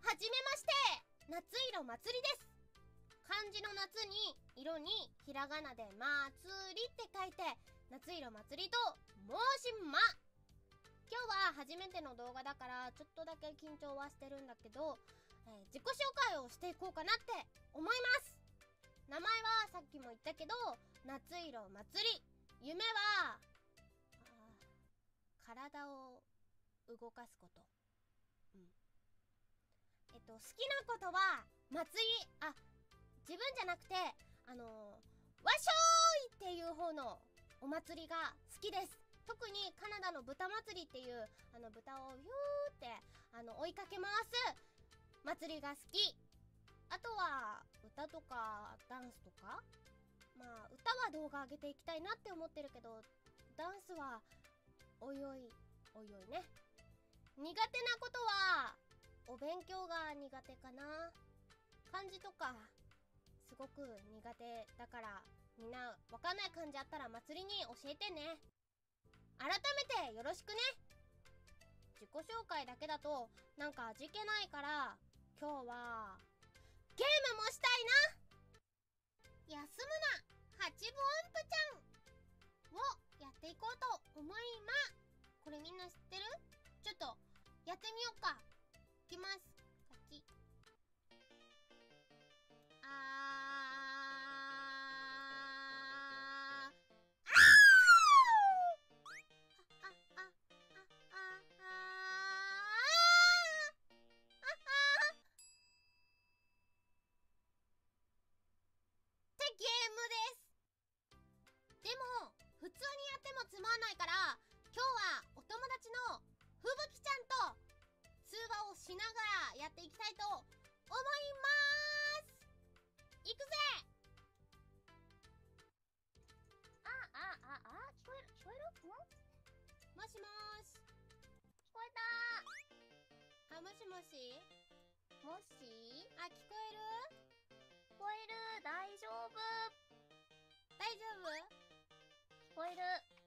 はじめまして、夏色まつりです。漢字の夏に色にひらがなでまつりって書いて夏色まつりと申しま。今日は初めての動画だからちょっとだけ緊張はしてるんだけど、自己紹介をしていこうかなって思います。名前はさっきも言ったけど夏色まつり。夢は体を動かすこと。好きなことは祭り、自分じゃなくてわしょーいっていう方のお祭りが好きです。特にカナダの豚祭りっていう豚をヒューって追いかけ回す祭りが好き。あとは歌とかダンスとか、歌は動画上げていきたいなって思ってるけど、ダンスはおいおいね。苦手なことはお勉強が苦手かな。漢字とかすごく苦手だから、みんなわかんない漢字あったら祭りに教えてね。改めてよろしくね。自己紹介だけだとなんか味気ないから、今日はゲームもしたいな。休むな八分音符ちゃんをやっていこうと思います。これみんな知ってる？ちょっとやってみようか。いきます。カチッ。ゲームです。でも普通にやってもつまんないから、今日はお友達のふぶきちゃんと通話をしながらやっていきたいと思います。いくぜ。 聞こえる？もしもーし。 聞こえた。 もしもし。 もし？ 聞こえる？ 聞こえる。大丈夫？ 大丈夫？ 聞こえる。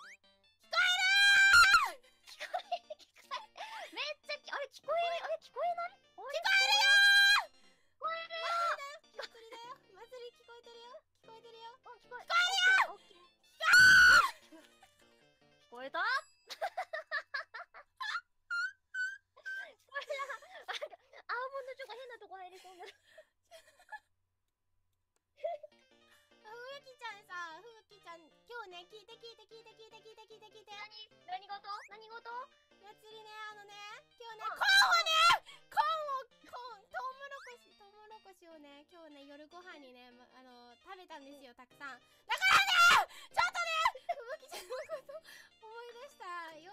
めっちゃあれ聞こえる？あれ聞こえない？聞こえるよ。聞こえるよ。 祭りだよ。祭り聞こえてるよ。聞こえてるよ。 聞こえるよ。聞こえた？アーモンドチョコ変なとこ入りそうになる。 ふぶきちゃんさ、ふぶきちゃん今日ね、聞いて。 何事？ 祭りね、今日ね、コーントウモロコシをね、今日ね、夜ご飯にね、食べたんですよ、たくさん。だからね、ちょっとね、ふぶきちゃんのこと思い出したよ